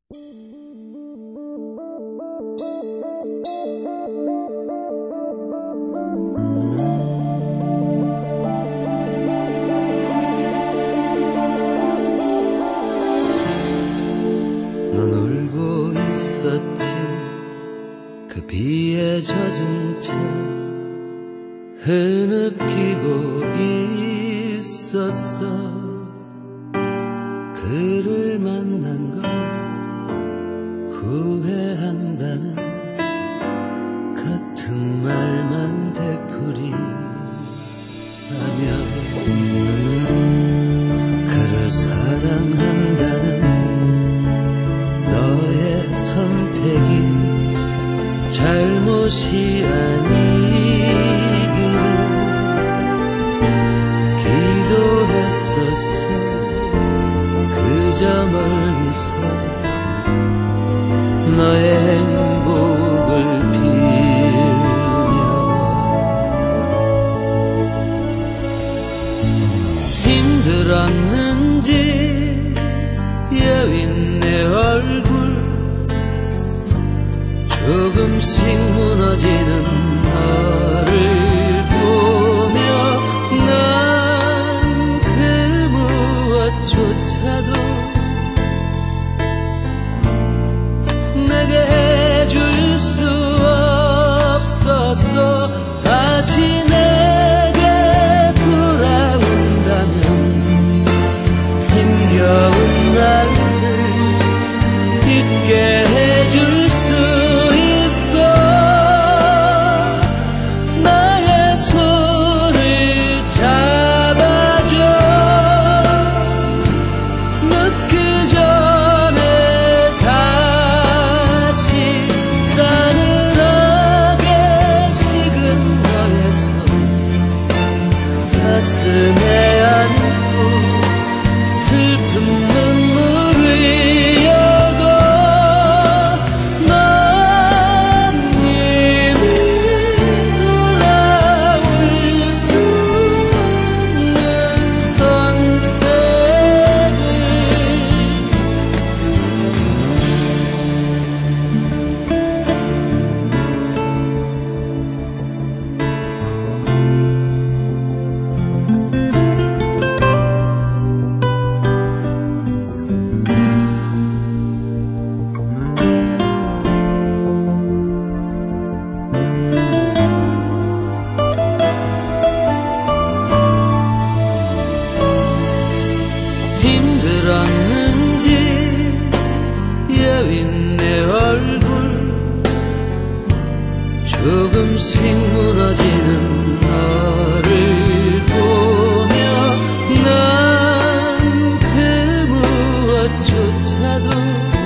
넌 울고 있었지. 그 비에 젖은 채 흐느끼고 있었어. 그를 만난 걸 후회한다는 같은 말만 되풀이하며 그를 사랑한다는 너의 선택이 잘못이 아니기를 기도했었어. 그저 멀리서 너의 행복을 빌며. 힘들었는지 여윈 내 얼굴 조금씩 무너지는 너를 보며 난 그 무엇조차도 내게 해줄 수 없었어. 다시 내게 돌아온다면 힘겨운 날들 잊게 해줄 수 있어. 나의 손을 잡아줘. 늦기 전에 다시 싸늘하게 식은 너의 손 가슴에 안고 슬픈 눈물을 흘려도 넌 이미 돌아올 수 없는 선택을. 힘들었는지 여윈 내 얼굴 조금씩 무너지는 너를 보며 난 그 무엇조차도